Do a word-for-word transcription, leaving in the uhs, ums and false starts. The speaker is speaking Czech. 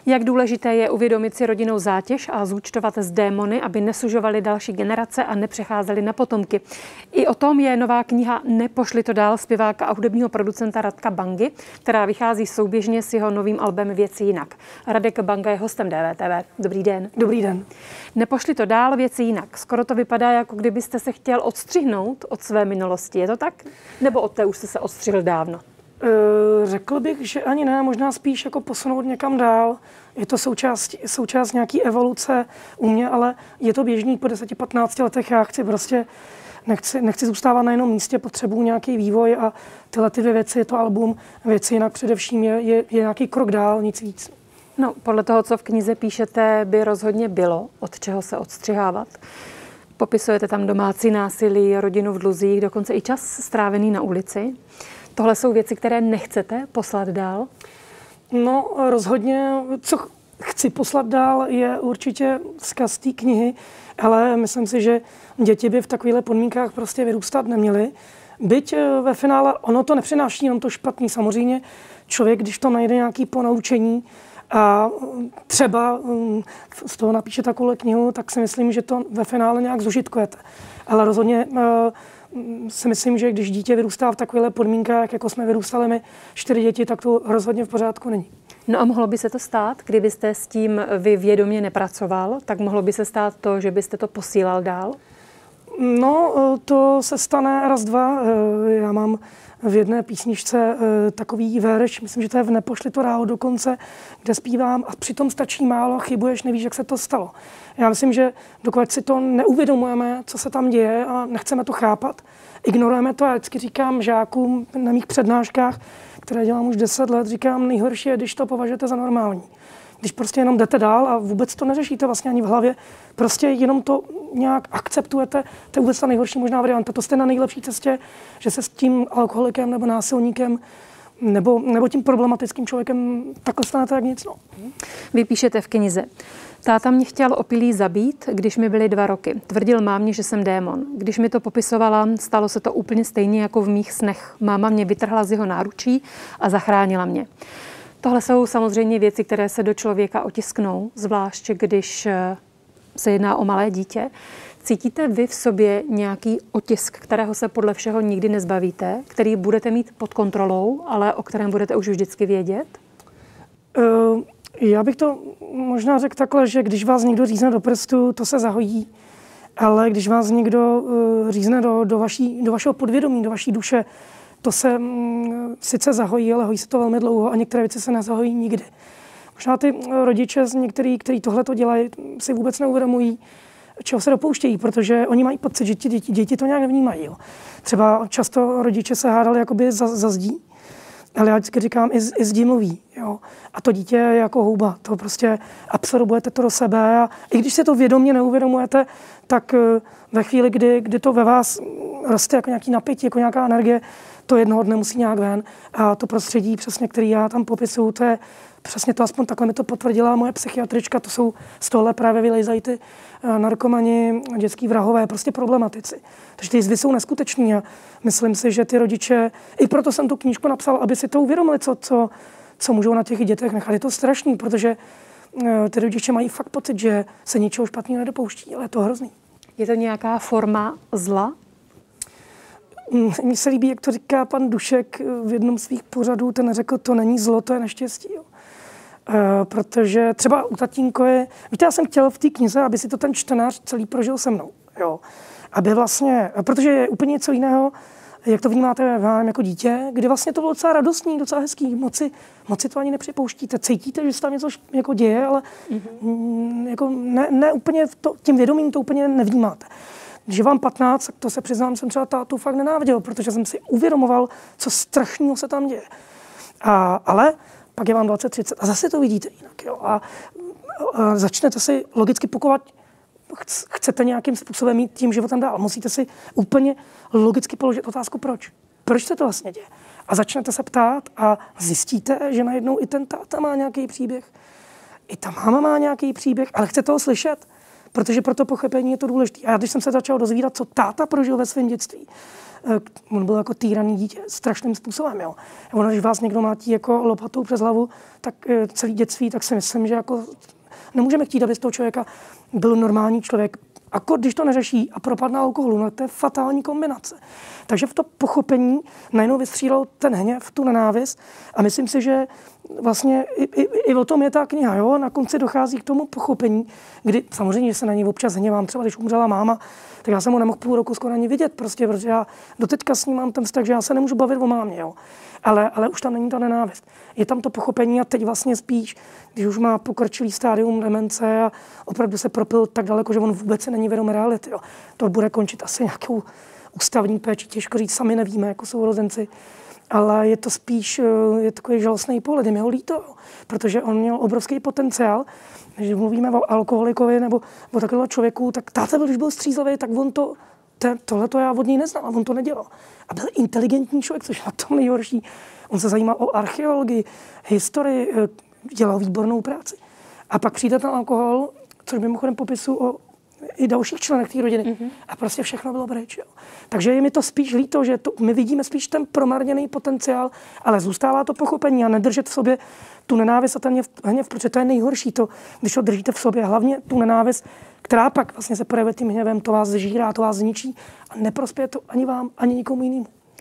Jak důležité je uvědomit si rodinnou zátěž a zúčtovat s démony, aby nesužovaly další generace a nepřecházely na potomky. I o tom je nová kniha Nepošli to dál zpěváka a hudebního producenta Radka Bangy, která vychází souběžně s jeho novým albem Věci jinak. Radek Banga je hostem D V T V. Dobrý den. Dobrý den. Nepošli to dál, věci jinak. Skoro to vypadá, jako kdybyste se chtěl odstřihnout od své minulosti. Je to tak? Nebo od té už jste se odstřihl dávno? E, řekl bych, že ani ne, možná spíš jako posunout někam dál. Je to součást, součást nějaký evoluce u mě, ale je to běžný po deseti patnácti letech. Já chci prostě, nechci, nechci zůstávat na jednom místě, potřebuji nějaký vývoj a tyhle ty dvě věci, je to album Věci jinak především je, je, je nějaký krok dál, nic víc. No, podle toho, co v knize píšete, by rozhodně bylo, od čeho se odstřihávat. Popisujete tam domácí násilí, rodinu v dluzích, dokonce i čas strávený na ulici. Tohle jsou věci, které nechcete poslat dál? No, rozhodně, co chci poslat dál, je určitě vzkaz té knihy, ale myslím si, že děti by v takovýchhle podmínkách prostě vyrůstat neměly. Byť ve finále ono to nepřináší jenom to špatný. Samozřejmě člověk, když to najde nějaké ponaučení a třeba z toho napíše takovou knihu, tak si myslím, že to ve finále nějak zužitkujete. Ale rozhodně si myslím, že když dítě vyrůstá v takovýchhle podmínkách, jako jsme vyrůstali my čtyři děti, tak to rozhodně v pořádku není. No a mohlo by se to stát, kdybyste s tím vy vědomě nepracoval, tak mohlo by se stát to, že byste to posílal dál? No, to se stane raz, dva. Já mám v jedné písničce takový verš, myslím, že to je v Nepošli to dál dokonce, kde zpívám a přitom stačí málo, chybuješ, nevíš, jak se to stalo. Já myslím, že dokud si to neuvědomujeme, co se tam děje a nechceme to chápat, ignorujeme to. Já vždycky říkám žákům na mých přednáškách, které dělám už deset let, říkám, nejhorší je, když to považujete za normální. Když prostě jenom jdete dál a vůbec to neřešíte vlastně ani v hlavě, prostě jenom to nějak akceptujete, to je vůbec ta nejhorší možná varianta. To jste na nejlepší cestě, že se s tím alkoholikem nebo násilníkem nebo, nebo tím problematickým člověkem takhle stanete jak nic. No. Vy píšete v knize. Táta mě chtěl opilý zabít, když mi byly dva roky. Tvrdil mámě, že jsem démon. Když mi to popisovala, stalo se to úplně stejně jako v mých snech. Máma mě vytrhla z jeho náručí a zachránila mě. Tohle jsou samozřejmě věci, které se do člověka otisknou, zvlášť když se jedná o malé dítě. Cítíte vy v sobě nějaký otisk, kterého se podle všeho nikdy nezbavíte, který budete mít pod kontrolou, ale o kterém budete už vždycky vědět? Uh, já bych to možná řekl takhle, že když vás někdo řízne do prstu, to se zahojí. Ale když vás někdo uh, řízne do, do, vaší, do vašeho podvědomí, do vaší duše, to se mm, sice zahojí, ale hojí se to velmi dlouho a některé věci se nezahojí nikdy. Možná ty rodiče, některý, kteří tohle to dělají, si vůbec neuvědomují, čeho se dopouštějí, protože oni mají pocit, že ti děti, děti to nějak nevnímají. Jo. Třeba často rodiče se hádali jakoby za, za zdí, ale já vždycky říkám, i, i zdí mluví. Jo. A to dítě je jako houba. To prostě absorbujete to do sebe a i když si to vědomě neuvědomujete, tak ve chvíli, kdy, kdy to ve vás roste jako nějaký napětí, jako nějaká energie, to jednoho dne musí nějak ven. A to prostředí, přesně, který já tam popisuju, to je přesně to, aspoň takhle mi to potvrdila moje psychiatrička, to jsou z tohle právě vylejzají ty narkomani, dětský vrahové, prostě problematici. Takže ty jizvy jsou neskuteční a myslím si, že ty rodiče, i proto jsem tu knížku napsal, aby si to uvědomili, co, co, co můžou na těch dětech nechat. Je to strašný, protože ty rodiče mají fakt pocit, že se ničeho špatného nedopouští, ale je to hrozný. Je to nějaká forma zla? Mně se líbí, jak to říká pan Dušek v jednom svých pořadů, ten řekl, to není zlo, to je neštěstí. Jo. E, protože třeba u tatínko je, víte, já jsem chtěl v té knize, aby si to ten čtenář celý prožil se mnou. Jo. Aby vlastně, protože je úplně něco jiného, jak to vnímáte vám jako dítě, kdy vlastně to bylo docela radostný, docela hezký, moci, moci to ani nepřipouštíte. Cítíte, že se tam něco jako děje, ale mm-hmm. jako ne, ne úplně to, tím vědomím to úplně nevnímáte. Když je vám patnáct, tak to se přiznám, jsem třeba tátu fakt nenáviděl, protože jsem si uvědomoval, co strašného se tam děje. A, ale pak je vám dvacet třicet a zase to vidíte jinak. Jo? A, a začnete si logicky pokovat, chcete nějakým způsobem mít tím životem dál. Musíte si úplně logicky položit otázku, proč. Proč se to vlastně děje? A začnete se ptát a zjistíte, že najednou i ten táta má nějaký příběh, i ta máma má nějaký příběh, ale chcete ho slyšet. protože pro to pochopení je to důležité. A já, když jsem se začal dozvídat, co táta prožil ve svém dětství, on byl jako týraný dítě strašným způsobem. Jo. Ono, když vás někdo mlátí jako lopatou přes hlavu, tak celý dětství, tak si myslím, že jako nemůžeme chtít, aby z toho člověka byl normální člověk. A když to neřeší a propadne alkoholu, no to je fatální kombinace. Takže v to pochopení najednou vystřílel ten hněv, tu nenávist a myslím si, že vlastně i, i, i o tom je ta kniha. Jo? Na konci dochází k tomu pochopení, kdy samozřejmě, že se na ní občas hněvám, třeba když umřela máma, tak já jsem ho nemohl půl roku skoro ani vidět, prostě, protože já doteďka s ní mám ten vztah, že já se nemůžu bavit o mámě. Jo? Ale, ale už tam není ta nenávist. Je tam to pochopení a teď vlastně spíš, když už má pokročilý stádium demence a opravdu se propil tak daleko, že on vůbec se není vědom reality. Jo? To bude končit asi nějakou ústavní péči, těžko říct, sami nevíme, jako sourozenci. Ale je to spíš je takový žalostný pohled, je mi ho líto, protože on měl obrovský potenciál. Když mluvíme o alkoholikovi nebo o takového člověku, tak táta byl, když byl střízlivý, tak on to, tohle to já od něj neznal, on to nedělal. A byl inteligentní člověk, což je na tom nejhorší. On se zajímal o archeologii, historii, dělal výbornou práci. A pak přijde ten alkohol, což mimochodem popisu o i dalších členech té rodiny. Mm-hmm. A prostě všechno bylo pryč. Jo. Takže je mi to spíš líto, že to, my vidíme spíš ten promarněný potenciál, ale zůstává to pochopení a nedržet v sobě tu nenávist a ten hněv, protože to je nejhorší, to, když to držíte v sobě, hlavně tu nenávist, která pak vlastně se projevuje tím hněvem, to vás zžírá, to vás zničí a neprospěje to ani vám, ani nikomu jinému.